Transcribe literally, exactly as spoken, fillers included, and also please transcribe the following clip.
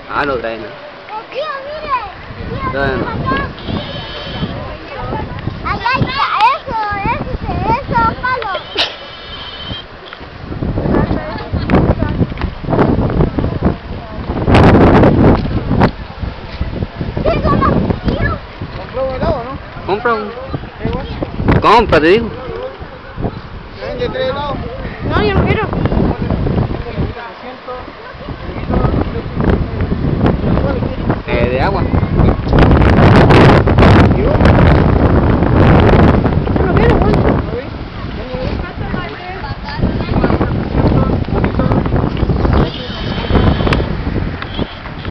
Ah, no traen. ¿No? Aquí, mire. Traen. Allá está, eso, eso, eso, palo. ¿Compró un helado, no? Compra un. ¿Qué igual? Compra, te digo. ¿Me vende tres helados? No, yo no quiero. Eh, de agua.